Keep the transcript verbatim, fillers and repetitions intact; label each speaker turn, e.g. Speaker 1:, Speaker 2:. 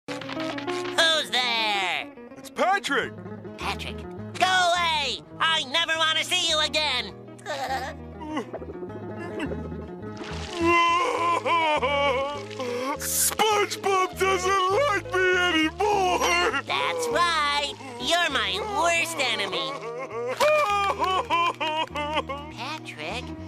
Speaker 1: Who's there?
Speaker 2: It's Patrick!
Speaker 1: Patrick, go away! I never want to see you again!
Speaker 2: SpongeBob doesn't like me anymore!
Speaker 1: That's right! You're my worst enemy! Patrick,